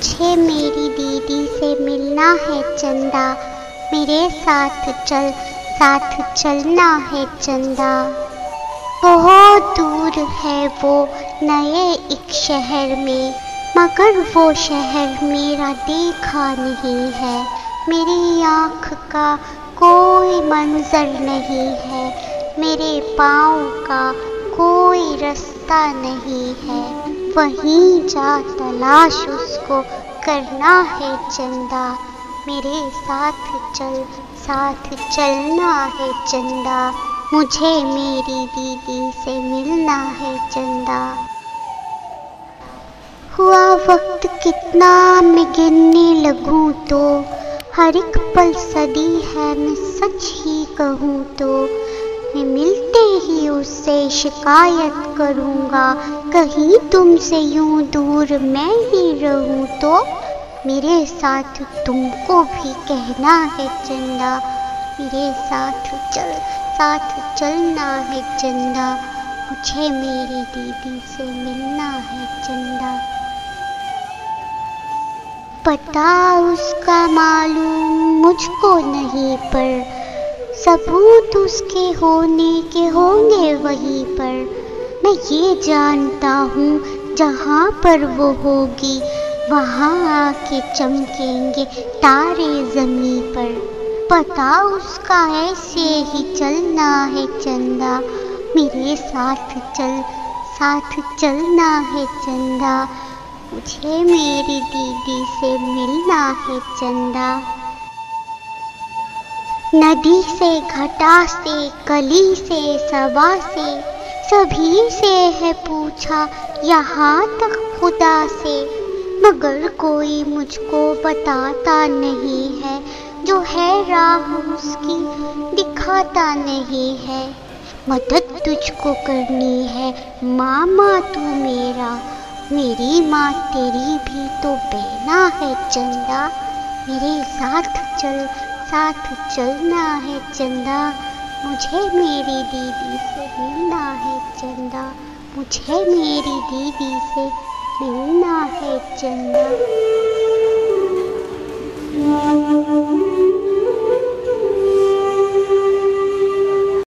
मुझे मेरी दीदी से मिलना है चंदा, मेरे साथ चलना है चंदा। बहुत दूर है वो नए एक शहर में, मगर वो शहर मेरा देखा नहीं है। मेरी आँख का कोई मंजर नहीं है, मेरे पाँव का कोई रास्ता नहीं है। वहीं जा तलाश उसको करना है चंदा, मेरे साथ चलना है चंदा। मुझे मेरी दीदी से मिलना है चंदा। हुआ वक्त कितना मैं गिनने लगूं तो, हर एक पल सदी है मैं सच ही कहूँ तो। मैं मिलते ही उससे शिकायत करूँगा, कहीं तुमसे यूं दूर मैं ही रहूँ तो। मेरे साथ तुमको भी कहना है चंदा, मेरे साथ चलना है चंदा। मुझे मेरी दीदी से मिलना है चंदा। पता उसका मालूम मुझको नहीं, पर सबूत उसके होने के होंगे वहीं पर। मैं ये जानता हूँ जहाँ पर वो होगी, वहाँ आके चमकेंगे तारे ज़मीं पर। पता उसका ऐसे ही चलना है चंदा, मेरे साथ चलना है चंदा। मुझे मेरी दीदी से मिलना है चंदा। नदी से, घटा से, कली से, सबा से, सभी से है पूछा, यहाँ तक खुदा से। मगर कोई मुझको बताता नहीं है, जो है राह उसकी दिखाता नहीं है। मदद तुझको करनी है मामा तू मेरा, मेरी माँ तेरी भी तो बहना है चंदा। मेरे साथ चलना है चंदा। मुझे मेरी दीदी से मिलना है चंदा, मुझे मेरी दीदी से मिलना है चंदा।